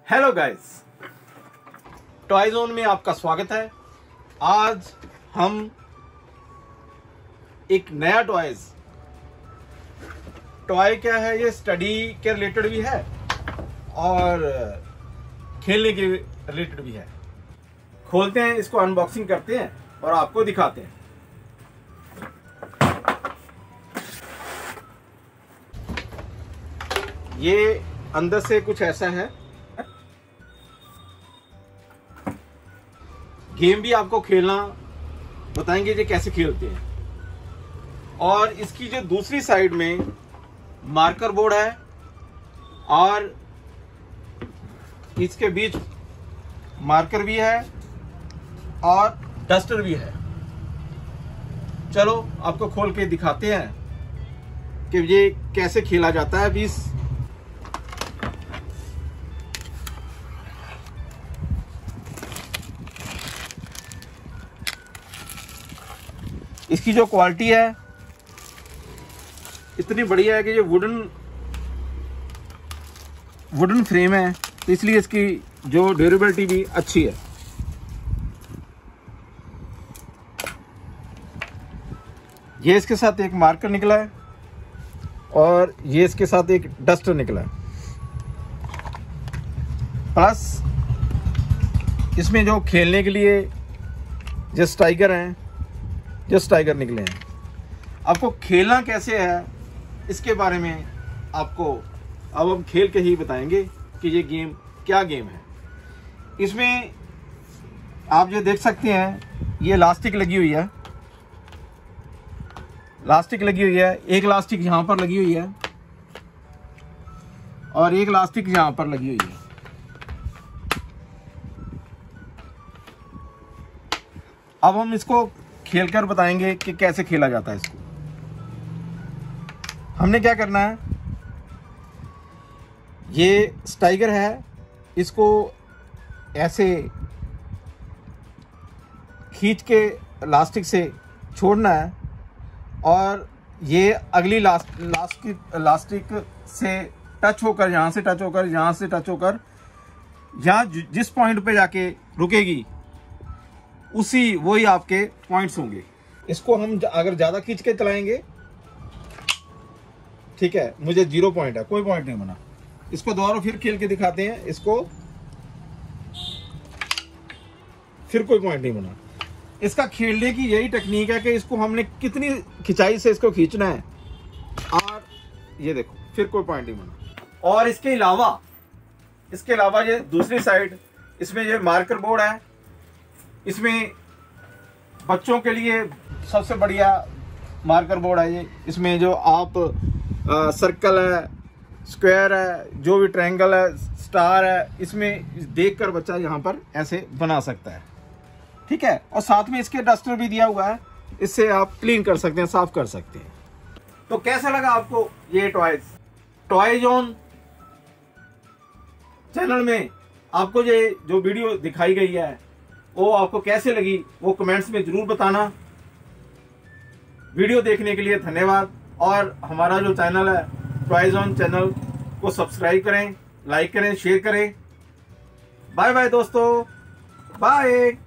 Hello guys, toy zone में आपका स्वागत है। आज हम एक नया टॉय क्या है, ये स्टडी के रिलेटेड भी है और खेलने के रिलेटेड भी है। खोलते हैं, इसको अनबॉक्सिंग करते हैं और आपको दिखाते हैं। ये अंदर से कुछ ऐसा है। गेम भी आपको खेलना बताएंगे ये कैसे खेलते हैं। और इसकी जो दूसरी साइड में मार्कर बोर्ड है और इसके बीच मार्कर भी है और डस्टर भी है। चलो आपको खोल के दिखाते हैं कि ये कैसे खेला जाता है। अभी इसकी जो क्वालिटी है इतनी बढ़िया है कि ये वुडन फ्रेम है, तो इसलिए इसकी जो ड्यूरेबिलिटी भी अच्छी है। ये इसके साथ एक मार्कर निकला है और ये इसके साथ एक डस्टर निकला है। प्लस इसमें जो खेलने के लिए जस्ट टाइगर निकले हैं। आपको खेलना कैसे है इसके बारे में आपको अब हम खेल के ही बताएंगे कि ये क्या गेम है। इसमें आप जो देख सकते हैं, ये लास्टिक लगी हुई है। एक लास्टिक यहाँ पर लगी हुई है और एक लास्टिक यहाँ पर लगी हुई है। अब हम इसको खेलकर बताएंगे कि कैसे खेला जाता है इसको। हमने क्या करना है, ये टाइगर है, इसको ऐसे खींच के लास्टिक से छोड़ना है और ये अगली लास्टिक से टच होकर यहाँ जिस पॉइंट पे जाके रुकेगी वही आपके पॉइंट्स होंगे। इसको हम अगर ज्यादा खींच के चलाएंगे, ठीक है, मुझे 0 पॉइंट है, कोई पॉइंट नहीं बना। इसको दोबारा फिर खेल के दिखाते हैं, इसको फिर कोई पॉइंट नहीं बना। इसका खेलने की यही टेक्निक है कि इसको हमने कितनी खिंचाई से इसको खींचना है और ये देखो फिर कोई पॉइंट नहीं बना। और इसके अलावा ये दूसरी साइड, इसमें ये मार्कर बोर्ड है। इसमें बच्चों के लिए सबसे बढ़िया मार्कर बोर्ड है ये। इसमें जो आप सर्कल है, स्क्वायर है, जो भी ट्रायंगल है, स्टार है, इसमें देखकर बच्चा यहाँ पर ऐसे बना सकता है, ठीक है। और साथ में इसके डस्टर भी दिया हुआ है, इससे आप क्लीन कर सकते हैं, साफ कर सकते हैं। तो कैसा लगा आपको ये टॉय जोन चैनल में आपको ये जो वीडियो दिखाई गई है वो आपको कैसे लगी, वो कमेंट्स में जरूर बताना। वीडियो देखने के लिए धन्यवाद। और हमारा जो चैनल है टॉय जोन चैनल को सब्सक्राइब करें, लाइक करें, शेयर करें। बाय बाय दोस्तों, बाय।